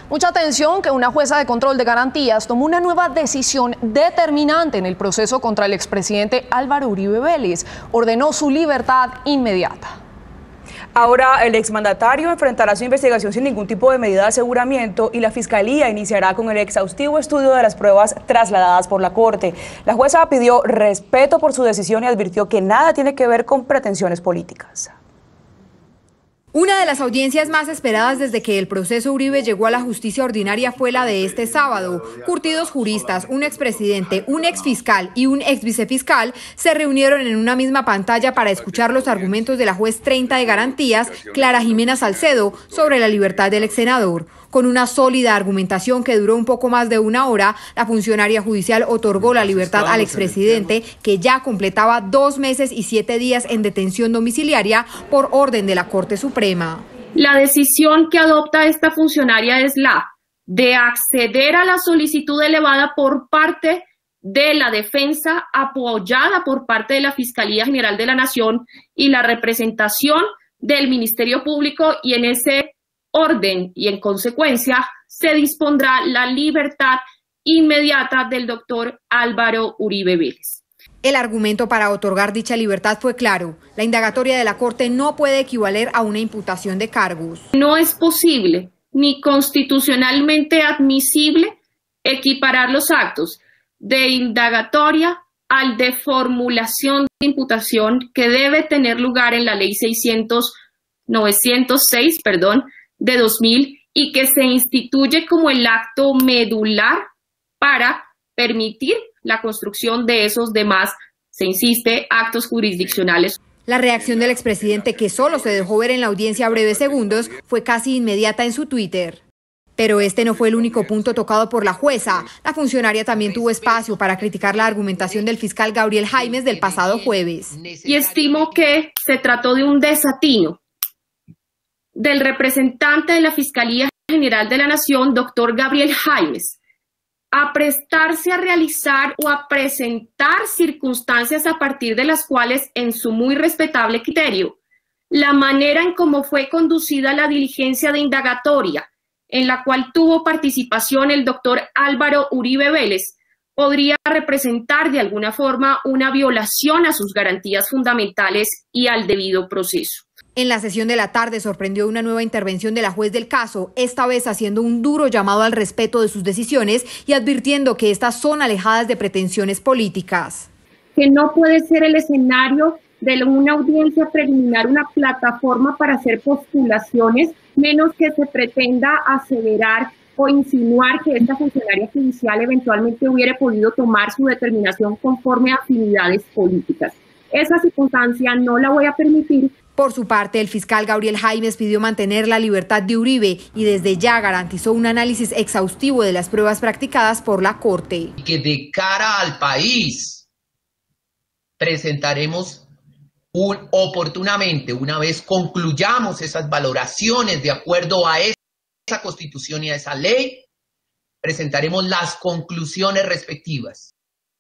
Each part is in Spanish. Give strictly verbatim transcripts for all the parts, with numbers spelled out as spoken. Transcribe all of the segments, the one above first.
Mucha atención que una jueza de control de garantías tomó una nueva decisión determinante en el proceso contra el expresidente Álvaro Uribe Vélez. Ordenó su libertad inmediata. Ahora el exmandatario enfrentará su investigación sin ningún tipo de medida de aseguramiento y la Fiscalía iniciará con el exhaustivo estudio de las pruebas trasladadas por la Corte. La jueza pidió respeto por su decisión y advirtió que nada tiene que ver con pretensiones políticas. Una de las audiencias más esperadas desde que el proceso Uribe llegó a la justicia ordinaria fue la de este sábado. Curtidos juristas, un expresidente, un exfiscal y un exvicefiscal se reunieron en una misma pantalla para escuchar los argumentos de la juez treinta de garantías, Clara Jimena Salcedo, sobre la libertad del exsenador. Con una sólida argumentación que duró un poco más de una hora, la funcionaria judicial otorgó la libertad al expresidente, que ya completaba dos meses y siete días en detención domiciliaria por orden de la Corte Suprema. La decisión que adopta esta funcionaria es la de acceder a la solicitud elevada por parte de la defensa, apoyada por parte de la Fiscalía General de la Nación y la representación del Ministerio Público, y en ese orden y en consecuencia se dispondrá la libertad inmediata del doctor Álvaro Uribe Vélez. El argumento para otorgar dicha libertad fue claro: la indagatoria de la Corte no puede equivaler a una imputación de cargos. No es posible ni constitucionalmente admisible equiparar los actos de indagatoria al de formulación de imputación que debe tener lugar en la ley seiscientos, novecientos seis, perdón, de dos mil, y que se instituye como el acto medular para permitir la construcción de esos demás, se insiste, actos jurisdiccionales. La reacción del expresidente, que solo se dejó ver en la audiencia breves segundos, fue casi inmediata en su Twitter. Pero este no fue el único punto tocado por la jueza. La funcionaria también tuvo espacio para criticar la argumentación del fiscal Gabriel Jaimes del pasado jueves. Y estimo que se trató de un desatino del representante de la Fiscalía General de la Nación, doctor Gabriel Jaimes, a prestarse a realizar o a presentar circunstancias a partir de las cuales, en su muy respetable criterio, la manera en cómo fue conducida la diligencia de indagatoria, en la cual tuvo participación el doctor Álvaro Uribe Vélez, podría representar de alguna forma una violación a sus garantías fundamentales y al debido proceso. En la sesión de la tarde sorprendió una nueva intervención de la juez del caso, esta vez haciendo un duro llamado al respeto de sus decisiones y advirtiendo que estas son alejadas de pretensiones políticas. Que no puede ser el escenario de una audiencia preliminar una plataforma para hacer postulaciones, menos que se pretenda aseverar o insinuar que esta funcionaria judicial eventualmente hubiera podido tomar su determinación conforme a afinidades políticas. Esa circunstancia no la voy a permitir. Por su parte, el fiscal Gabriel Jaimes pidió mantener la libertad de Uribe y desde ya garantizó un análisis exhaustivo de las pruebas practicadas por la Corte. Que de cara al país presentaremos un, oportunamente, una vez concluyamos esas valoraciones de acuerdo a esa Constitución y a esa ley, presentaremos las conclusiones respectivas.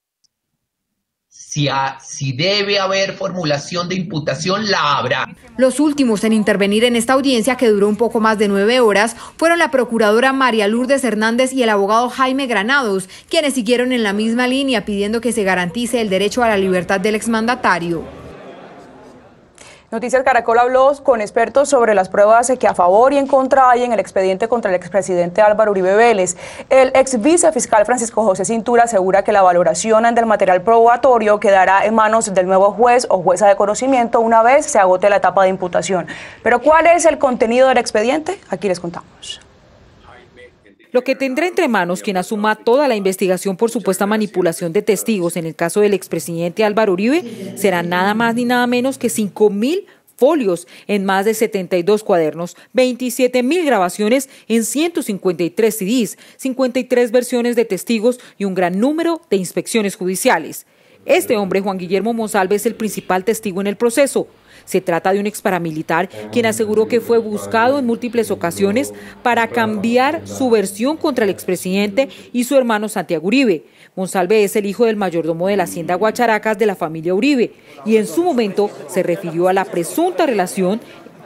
Si, ha, si debe haber formulación de imputación, la habrá. Los últimos en intervenir en esta audiencia, que duró un poco más de nueve horas, fueron la procuradora María Lourdes Hernández y el abogado Jaime Granados, quienes siguieron en la misma línea pidiendo que se garantice el derecho a la libertad del exmandatario. Noticias Caracol habló con expertos sobre las pruebas que a favor y en contra hay en el expediente contra el expresidente Álvaro Uribe Vélez. El ex vicefiscal Francisco José Cintura asegura que la valoración del material probatorio quedará en manos del nuevo juez o jueza de conocimiento una vez se agote la etapa de imputación. Pero ¿cuál es el contenido del expediente? Aquí les contamos. Lo que tendrá entre manos quien asuma toda la investigación por supuesta manipulación de testigos en el caso del expresidente Álvaro Uribe será nada más ni nada menos que cinco mil folios en más de setenta y dos cuadernos, veintisiete mil grabaciones en ciento cincuenta y tres C Ds, cincuenta y tres versiones de testigos y un gran número de inspecciones judiciales. Este hombre, Juan Guillermo Monsalve, es el principal testigo en el proceso. Se trata de un ex paramilitar quien aseguró que fue buscado en múltiples ocasiones para cambiar su versión contra el expresidente y su hermano Santiago Uribe. Monsalve es el hijo del mayordomo de la hacienda Guacharacas de la familia Uribe y en su momento se refirió a la presunta relación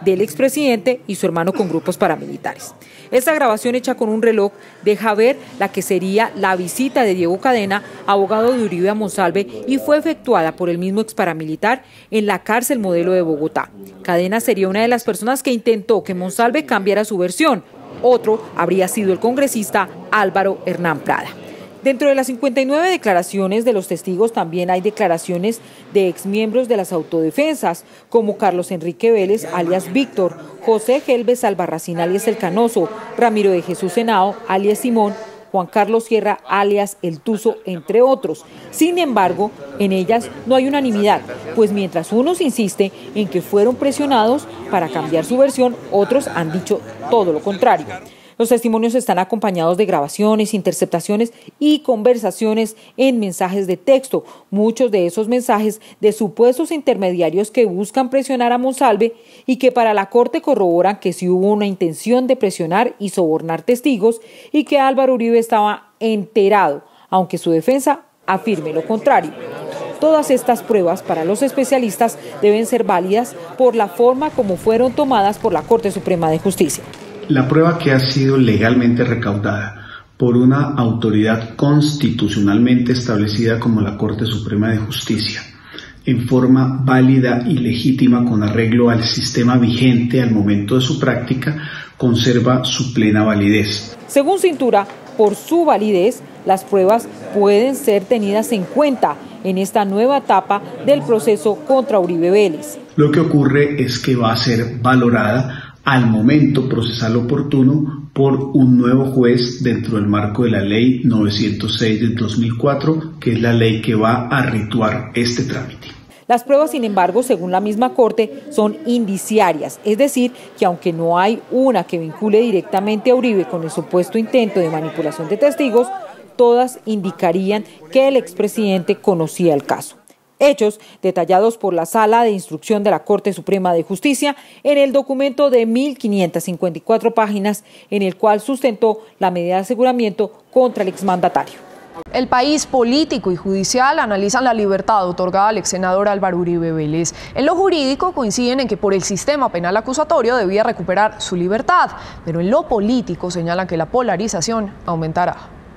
del expresidente y su hermano con grupos paramilitares. Esta grabación hecha con un reloj deja ver la que sería la visita de Diego Cadena, abogado de Uribe a Monsalve, y fue efectuada por el mismo exparamilitar en la cárcel Modelo de Bogotá. Cadena sería una de las personas que intentó que Monsalve cambiara su versión. Otro habría sido el congresista Álvaro Hernán Prada. Dentro de las cincuenta y nueve declaraciones de los testigos también hay declaraciones de exmiembros de las autodefensas, como Carlos Enrique Vélez, alias Víctor, José Gelbes Albarracín, alias El Canoso, Ramiro de Jesús Henao, alias Simón, Juan Carlos Sierra, alias El Tuzo, entre otros. Sin embargo, en ellas no hay unanimidad, pues mientras unos insisten en que fueron presionados para cambiar su versión, otros han dicho todo lo contrario. Los testimonios están acompañados de grabaciones, interceptaciones y conversaciones en mensajes de texto, muchos de esos mensajes de supuestos intermediarios que buscan presionar a Monsalve y que para la Corte corroboran que sí hubo una intención de presionar y sobornar testigos y que Álvaro Uribe estaba enterado, aunque su defensa afirme lo contrario. Todas estas pruebas para los especialistas deben ser válidas por la forma como fueron tomadas por la Corte Suprema de Justicia. La prueba que ha sido legalmente recaudada por una autoridad constitucionalmente establecida como la Corte Suprema de Justicia, en forma válida y legítima con arreglo al sistema vigente al momento de su práctica, conserva su plena validez. Según Cintura, por su validez, las pruebas pueden ser tenidas en cuenta en esta nueva etapa del proceso contra Uribe Vélez. Lo que ocurre es que va a ser valorada al momento procesal oportuno por un nuevo juez dentro del marco de la ley novecientos seis del dos mil cuatro, que es la ley que va a rituar este trámite. Las pruebas, sin embargo, según la misma Corte, son indiciarias, es decir, que aunque no hay una que vincule directamente a Uribe con el supuesto intento de manipulación de testigos, todas indicarían que el expresidente conocía el caso. Hechos detallados por la Sala de Instrucción de la Corte Suprema de Justicia en el documento de mil quinientas cincuenta y cuatro páginas en el cual sustentó la medida de aseguramiento contra el exmandatario. El país político y judicial analizan la libertad otorgada al ex senador Álvaro Uribe Vélez. En lo jurídico coinciden en que por el sistema penal acusatorio debía recuperar su libertad, pero en lo político señalan que la polarización aumentará.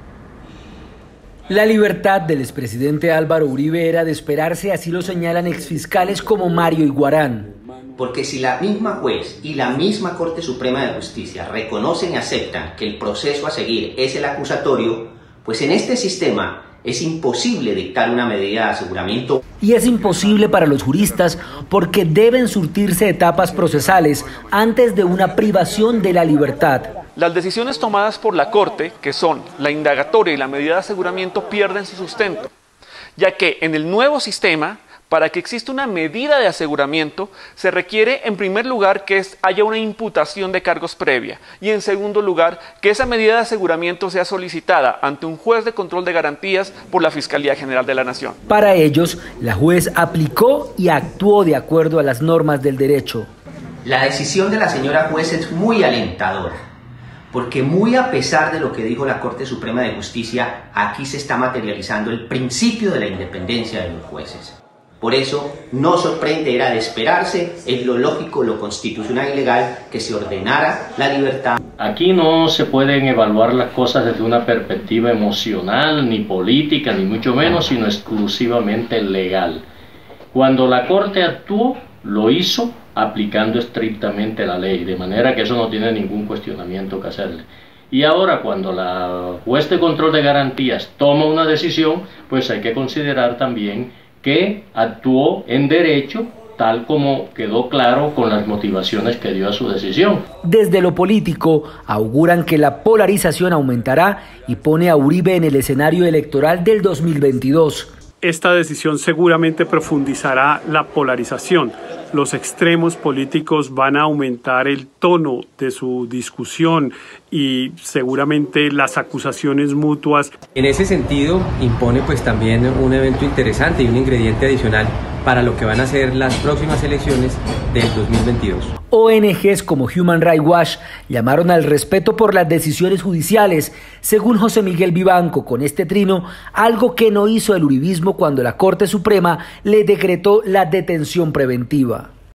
La libertad del expresidente Álvaro Uribe era de esperarse, así lo señalan exfiscales como Mario Iguarán. Porque si la misma juez y la misma Corte Suprema de Justicia reconocen y aceptan que el proceso a seguir es el acusatorio, pues en este sistema es imposible dictar una medida de aseguramiento. Y es imposible para los juristas porque deben surtirse etapas procesales antes de una privación de la libertad. Las decisiones tomadas por la Corte, que son la indagatoria y la medida de aseguramiento, pierden su sustento, ya que en el nuevo sistema, para que exista una medida de aseguramiento, se requiere en primer lugar que es, haya una imputación de cargos previa y en segundo lugar que esa medida de aseguramiento sea solicitada ante un juez de control de garantías por la Fiscalía General de la Nación. Para ellos, la juez aplicó y actuó de acuerdo a las normas del derecho. La decisión de la señora juez es muy alentadora, porque muy a pesar de lo que dijo la Corte Suprema de Justicia, aquí se está materializando el principio de la independencia de los jueces. Por eso, no sorprende, era de esperarse, es lo lógico, lo constitucional y legal, que se ordenara la libertad. Aquí no se pueden evaluar las cosas desde una perspectiva emocional, ni política, ni mucho menos, sino exclusivamente legal. Cuando la Corte actuó, lo hizo aplicando estrictamente la ley, de manera que eso no tiene ningún cuestionamiento que hacerle. Y ahora, cuando la juez de control de garantías toma una decisión, pues hay que considerar también que actuó en derecho, tal como quedó claro con las motivaciones que dio a su decisión. Desde lo político, auguran que la polarización aumentará y pone a Uribe en el escenario electoral del dos mil veintidós. Esta decisión seguramente profundizará la polarización. Los extremos políticos van a aumentar el tono de su discusión y seguramente las acusaciones mutuas. En ese sentido, impone pues también un evento interesante y un ingrediente adicional para lo que van a ser las próximas elecciones del dos mil veintidós. O N Ges como Human Rights Watch llamaron al respeto por las decisiones judiciales, según José Miguel Vivanco, con este trino, algo que no hizo el uribismo cuando la Corte Suprema le decretó la detención preventiva.